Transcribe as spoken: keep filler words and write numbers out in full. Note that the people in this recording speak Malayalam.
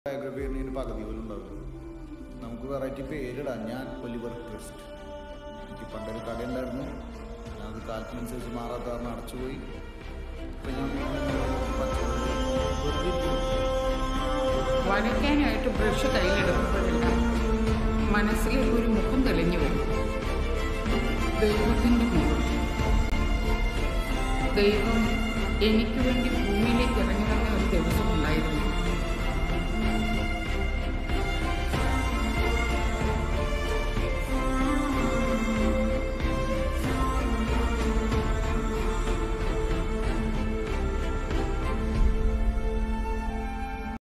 ബയോഗ്രഫി ചെയ്യുന്നതിന് പകുതി പോലും ഉണ്ടാവില്ല. നമുക്ക് വെറൈറ്റി പേരിടാം. ഞാൻ ഒലിവർ ട്വിസ്റ്റ്. എനിക്ക് പണ്ടൊരു കട ഉണ്ടായിരുന്നു. ഞാനത് കാലത്തിനനുസരിച്ച് മാറാത്ത കാരണം അടച്ചുപോയി. ഇപ്പം ഞാൻ വരയ്ക്കാനായിട്ട് ബ്രഷ് കയ്യിലെടുക്കുമ്പോഴെല്ലാം മനസ്സിൽ ഒരു മുഖം തെളിഞ്ഞു വരും. ദൈവത്തിൻ്റെ മുഖം. ദൈവം എനിക്ക് വേണ്ടി ഭൂമിയിലേക്ക് ഇറങ്ങി വന്ന ഒരു ദിവസം